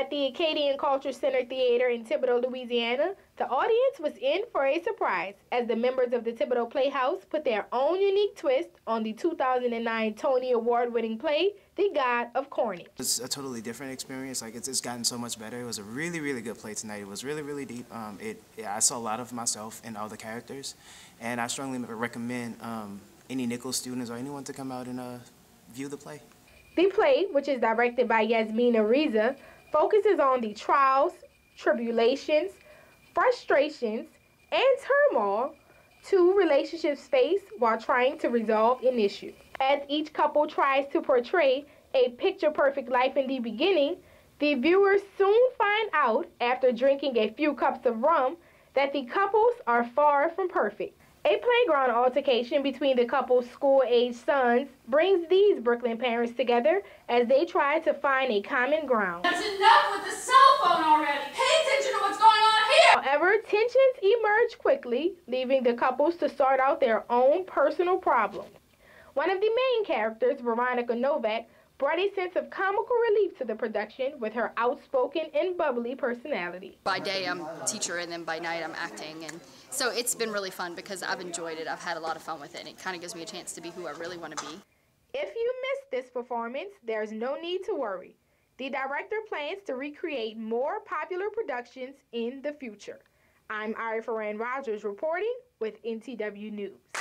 At the Acadian Culture Center Theater in Thibodaux, Louisiana, the audience was in for a surprise as the members of the Thibodaux Playhouse put their own unique twist on the 2009 Tony Award-winning play, The God of Corny. It's a totally different experience. Like it's gotten so much better. It was a really, really good play tonight. It was really, really deep. I saw a lot of myself in all the characters, and I strongly recommend any Nichols students or anyone to come out and view the play. The play, which is directed by Yasmina Riza, focuses on the trials, tribulations, frustrations, and turmoil two relationships face while trying to resolve an issue. As each couple tries to portray a picture-perfect life in the beginning, the viewers soon find out, after drinking a few cups of rum, that the couples are far from perfect. A playground altercation between the couple's school-aged sons brings these Brooklyn parents together as they try to find a common ground. That's enough with the cell phone already! Pay attention to what's going on here! However, tensions emerge quickly, leaving the couples to sort out their own personal problems. One of the main characters, Veronica Novak, brought a sense of comical relief to the production with her outspoken and bubbly personality. By day I'm a teacher and then by night I'm acting, and so it's been really fun because I've enjoyed it. I've had a lot of fun with it, and it kind of gives me a chance to be who I really want to be. If you missed this performance, there's no need to worry. The director plans to recreate more popular productions in the future. I'm Ari Ferran Rogers reporting with NTW News.